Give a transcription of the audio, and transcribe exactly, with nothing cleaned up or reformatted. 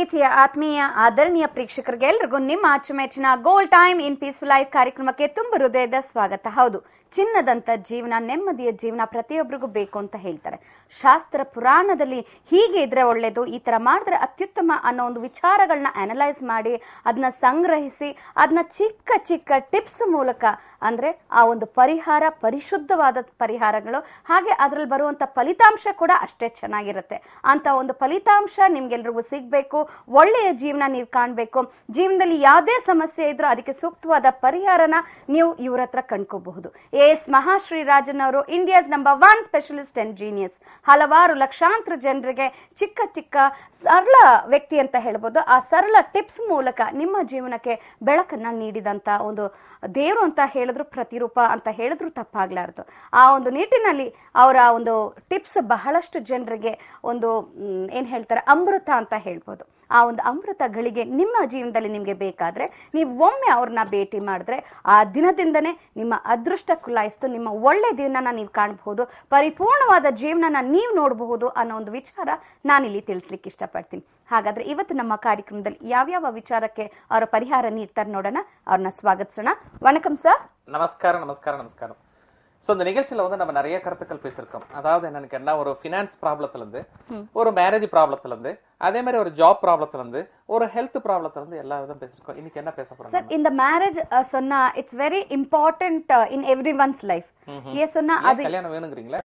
ಪ್ರೀತಿಯ ಆತ್ಮೀಯ ಆದರಣೀಯ ಪ್ರೇಕ್ಷಕರಿಗೆ ಎಲ್ಲರಿಗೂ ನಿಮ್ಮ ಅಚ್ಚುಮೆಚ್ಚಿನ gold time in peaceful life ಕಾರ್ಯಕ್ರಮಕ್ಕೆ ತುಂಬ ಹೃದಯದ ಸ್ವಾಗತ. ಹೌದು, ಚಿನ್ನದಂತ ಜೀವನ, ನೆಮ್ಮದಿಯ ಜೀವನ ಪ್ರತಿಯೊಬ್ಬರಿಗೂ ಬೇಕು ಅಂತ ಹೇಳ್ತಾರೆ. ಶಾಸ್ತ್ರ ಪುರಾಣದಲ್ಲಿ ಹೀಗೆ ಇದ್ರೆ ಒಳ್ಳೇದು, ಈ ತರ ಮಾಡಿದ್ರೆ ಅತ್ಯುತ್ತಮ ಅನ್ನೋ ಒಂದು ವಿಚಾರಗಳನ್ನ ಅನಲೈಸ್ ಮಾಡಿ ಅದನ್ನ ಸಂಗ್ರಹಿಸಿ ಅದನ್ನ ಚಿಕ್ಕ ಚಿಕ್ಕ ಟಿಪ್ಸ್ ಮೂಲಕ ಅಂದ್ರೆ ಆ ಒಂದು ಪರಿಹಾರ ಪರಿಶುದ್ಧವಾದ ಪರಿಹಾರಗಳು, ಹಾಗೆ ಅದ್ರಲ್ಲಿ ಬರುವಂತ ಫಲಿತಾಂಶ ಕೂಡ ಅಷ್ಟೇ ಚೆನ್ನಾಗಿರುತ್ತೆ. ಅಂತ ಒಂದು ಫಲಿತಾಂಶ ನಿಮ್ಗೆಲ್ರಿಗೂ ಸಿಗ್ಬೇಕು, ಒಳ್ಳೆಯ ಜೀವನ ನೀವು ಕಾಣ್ಬೇಕು, ಜೀವನದಲ್ಲಿ ಯಾವುದೇ ಸಮಸ್ಯೆ ಇದ್ರೂ ಅದಕ್ಕೆ ಸೂಕ್ತವಾದ ಪರಿಹಾರನ ನೀವು ಇವ್ರ ಹತ್ರ ಕಂಡ್ಕೋಬಹುದು. ಎ ಎಸ್ ಮಹಾಶ್ರೀ ರಾಜನ್ ಅವರು India's number one specialist and genius. ಹಲವಾರು ಲಕ್ಷಾಂತರ ಜನರಿಗೆ ಚಿಕ್ಕ ಚಿಕ್ಕ ಸರಳ ವ್ಯಕ್ತಿ ಅಂತ ಹೇಳ್ಬೋದು. ಆ ಸರಳ ಟಿಪ್ಸ್ ಮೂಲಕ ನಿಮ್ಮ ಜೀವನಕ್ಕೆ ಬೆಳಕನ್ನ ನೀಡಿದಂತ ಒಂದು ದೇವರು ಅಂತ ಹೇಳಿದ್ರು, ಪ್ರತಿರೂಪ ಅಂತ ಹೇಳಿದ್ರು ತಪ್ಪಾಗ್ಲಾರ್ದು. ಆ ಒಂದು ನಿಟ್ಟಿನಲ್ಲಿ ಅವರ ಒಂದು ಟಿಪ್ಸ್ ಬಹಳಷ್ಟು ಜನರಿಗೆ ಒಂದು ಏನ್ ಹೇಳ್ತಾರೆ ಅಮೃತ ಅಂತ ಹೇಳ್ಬೋದು. ಆ ಒಂದು ಅಮೃತ ಗಳಿಗೆ ನಿಮ್ಮ ಜೀವನದಲ್ಲಿ ನಿಮ್ಗೆ ಬೇಕಾದ್ರೆ ನೀವು ಒಮ್ಮೆ ಅವ್ರನ್ನ ಭೇಟಿ ಮಾಡಿದ್ರೆ ಆ ದಿನದಿಂದನೇ ನಿಮ್ಮ ಅದೃಷ್ಟ ಕುಲಾಯಿಸ್ತು, ನಿಮ್ಮ ಒಳ್ಳೆ ದಿನನ ನೀವು ಕಾಣಬಹುದು, ಪರಿಪೂರ್ಣವಾದ ಜೀವನನ ನೀವು ನೋಡಬಹುದು ಅನ್ನೋ ಒಂದು ವಿಚಾರ ನಾನಿಲ್ಲಿ ತಿಳಿಸ್ಲಿಕ್ಕೆ ಇಷ್ಟಪಡ್ತೀನಿ. ಹಾಗಾದ್ರೆ ಇವತ್ತು ನಮ್ಮ ಕಾರ್ಯಕ್ರಮದಲ್ಲಿ ಯಾವ್ಯಾವ ವಿಚಾರಕ್ಕೆ ಅವರ ಪರಿಹಾರ ನೀಡ್ತಾರೆ ನೋಡೋಣ. ಅವ್ರನ್ನ ಸ್ವಾಗತಿಸೋಣ. வணக்கம் சார். நமஸ்காரம் நமஸ்காரம் நமஸ்காரம். ஸோ இந்த நிகழ்ச்சியில வந்து நம்ம நிறைய கருத்துக்கள் பேசியிருக்கோம். அதாவது என்னன்னு என்ன, ஒரு ஃபினான்ஸ் ப்ராப்ளத்துல இருந்து, ஒரு மேரேஜ் ப்ராப்ளத்துல இருந்து, அதே மாதிரி ஒரு ஜாப் ப்ராப்ளத்துல இருந்து, ஒரு ஹெல்த் ப்ராப்ளத்துல இருந்து எல்லா விதம் பேசியிருக்கோம். இன்னைக்கு என்ன பேச போறோம் சார்? இந்த மேரேஜ் சொன்னா it's very important in everyone's life. ஏ சொன்னா அது கல்யாணம் வேணுங்கிறீங்களா?